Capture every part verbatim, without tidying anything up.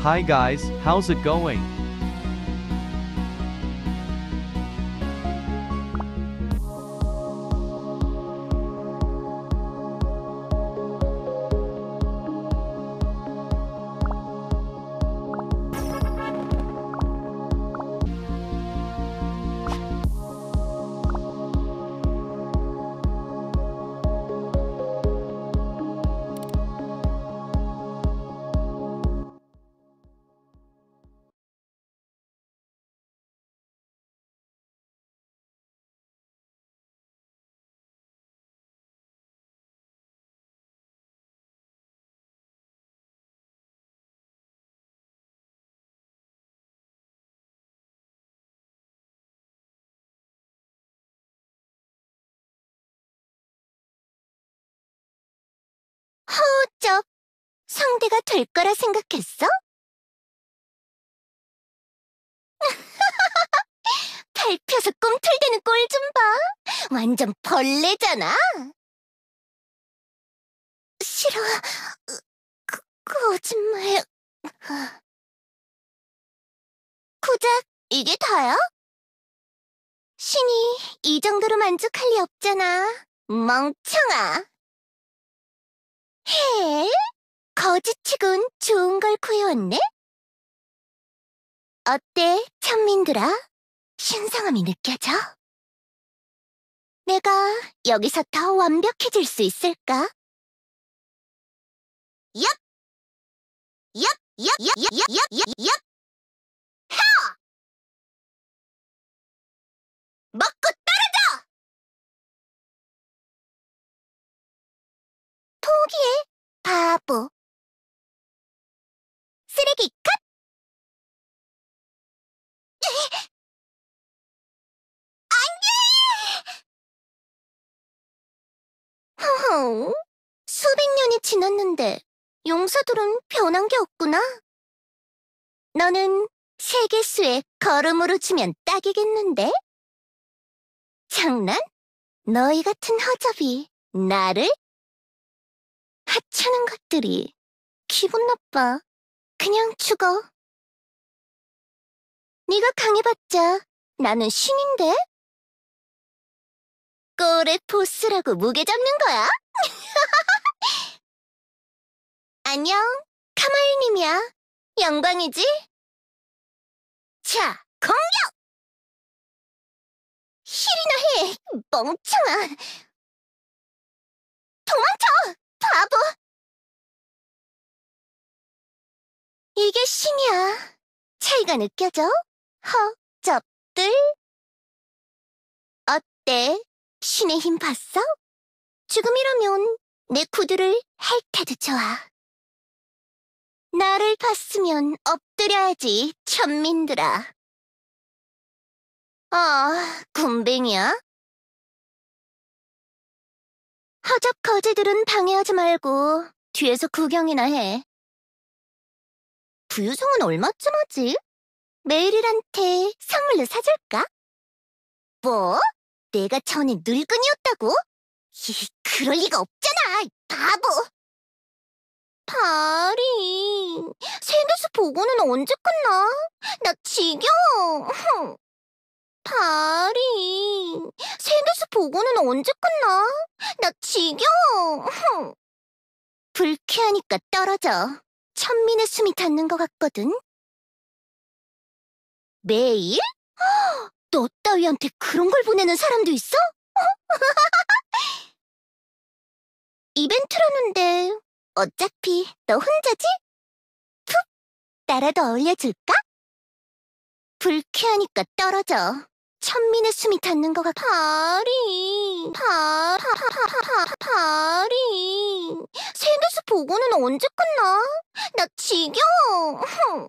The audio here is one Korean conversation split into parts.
Hi guys, how's it going? 허우적, 상대가 될 거라 생각했어? 밟혀서 꿈틀대는 꼴 좀 봐. 완전 벌레잖아. 싫어. 그, 거짓말. 고작 이게 다야? 신이 이 정도로 만족할 리 없잖아. 멍청아. 해? 거짓치곤 좋은 걸 구해왔네? 어때, 천민들아? 신성함이 느껴져? 내가 여기서 더 완벽해질 수 있을까? 얍! 얍! 얍! 얍! 얍! 얍! 얍! 얍! 하! 먹고 떨어져! 포기해, 바보. 쓰레기 컷! 허허, 수백 년이 지났는데 용사들은 변한 게 없구나. 너는 세계수의 걸음으로 주면 딱이겠는데? 장난? 너희 같은 허접이 나를? 하찮은 것들이 기분 나빠. 그냥 죽어. 네가 강해봤자 나는 신인데? 꼴의 보스라고 무게 잡는 거야? 안녕, 카마일님이야. 영광이지? 자, 공격! 힐이나 해, 멍청아. 도망쳐, 바보. 이게 신이야. 차이가 느껴져? 허접들? 어때? 신의 힘 봤어? 지금이라면 내 구두를 핥아도 좋아. 나를 봤으면 엎드려야지, 천민들아. 아, 군뱅이야? 허접 거지들은 방해하지 말고 뒤에서 구경이나 해. 부유성은 얼마쯤 하지? 메일일한테 선물로 사줄까? 뭐? 내가 전에 늙은이였다고? 히, 그럴 리가 없잖아, 이 바보! 다리, 세계수 보고는 언제 끝나? 나 지겨워. 다리, 세계수 보고는 언제 끝나? 나 지겨워. 불쾌하니까 떨어져. 천민의 숨이 닿는 것 같거든. 매일? 너 따위한테 그런 걸 보내는 사람도 있어? 이벤트라는데 어차피 너 혼자지? 푹! 나라도 어울려줄까? 불쾌하니까 떨어져. 천민의 숨이 닿는 것 같아. 다리, 다, 다, 다, 다, 다, 다리. 세계수 보고는 언제 끝나? 나 지겨워.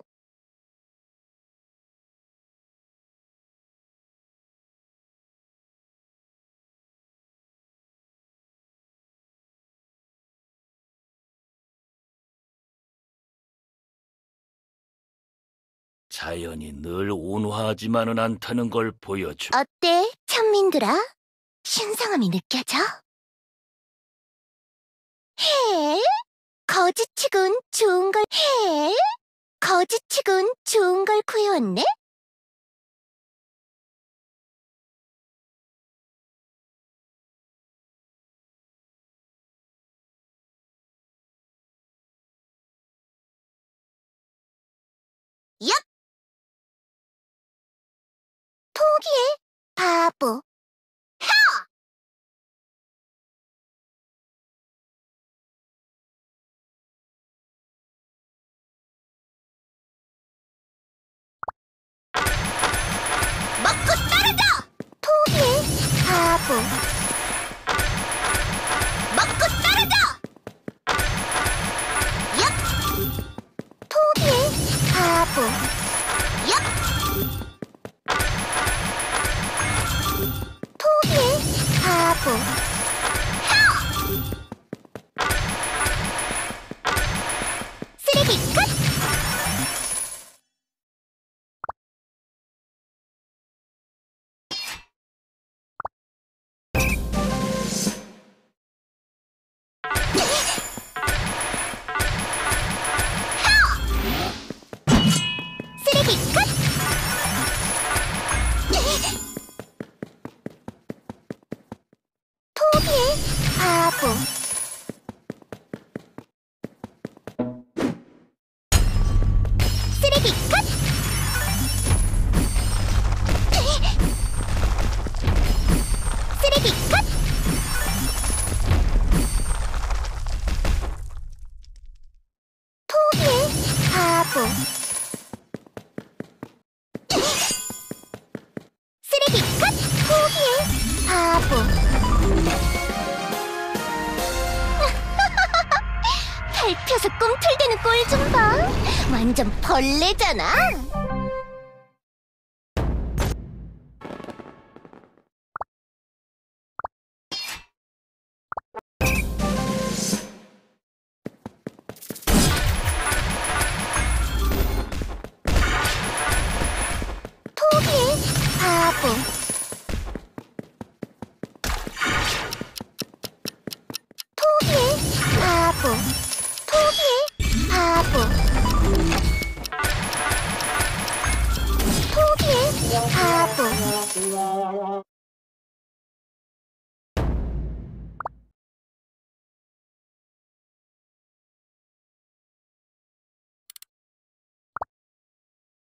자연이 늘 온화하지만은 않다는 걸 보여줘. 어때, 천민들아? 신성함이 느껴져? 해? 거짓치곤 좋은 걸 해? 거지치곤 좋은 걸 구해왔네? 얍! 포기해, 바보. 먹고 떨어져! 포기해, 바보. 먹고 떨어져! 얍! 포기해, 바보. 얍! 포기해, 바보. 쓰레기 끝! 쓰레기 끝! 포기해, 바보. 쓰레기 끝! 쓰레기 끝! 포기해, 바보. 쓰레기 끝! 포기해, 바보. 밟혀서 꿈틀대는 꼴 좀 봐. 완전 벌레잖아. 포기해, 바보. 포기해, 바보.